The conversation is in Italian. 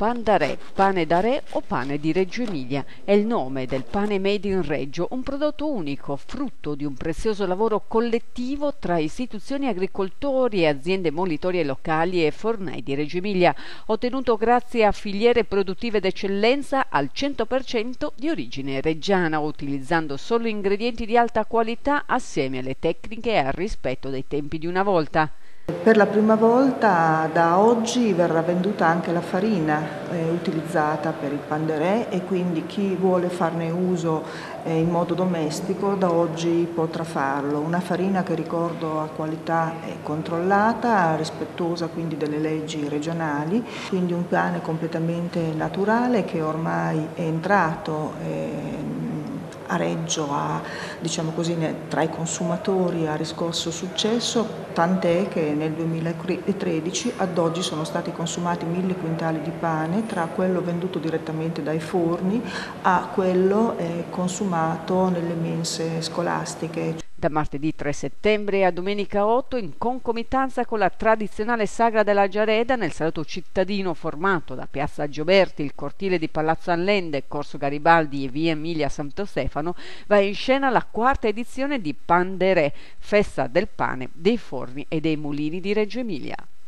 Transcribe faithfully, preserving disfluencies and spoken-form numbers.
Pan da Re, pane da Re o pane di Reggio Emilia. È il nome del pane made in Reggio, un prodotto unico, frutto di un prezioso lavoro collettivo tra istituzioni, agricoltori e aziende molitorie locali e fornai di Reggio Emilia, ottenuto grazie a filiere produttive d'eccellenza al cento per cento di origine reggiana, utilizzando solo ingredienti di alta qualità assieme alle tecniche e al rispetto dei tempi di una volta. Per la prima volta da oggi verrà venduta anche la farina eh, utilizzata per il pan de Re, e quindi chi vuole farne uso eh, in modo domestico da oggi potrà farlo. Una farina che, ricordo, ha qualità controllata, rispettosa quindi delle leggi regionali, quindi un pane completamente naturale che ormai è entrato eh, a Reggio, a, diciamo così, tra i consumatori ha riscosso successo, tant'è che nel duemilatredici ad oggi sono stati consumati mille quintali di pane, tra quello venduto direttamente dai forni a quello eh, consumato nelle mense scolastiche. Da martedì tre settembre a domenica otto, in concomitanza con la tradizionale sagra della Giareda, nel salotto cittadino formato da Piazza Gioberti, il cortile di Palazzo Allende, Corso Garibaldi e via Emilia Santo Stefano, va in scena la quarta edizione di Pan de Re, festa del pane, dei forni e dei mulini di Reggio Emilia.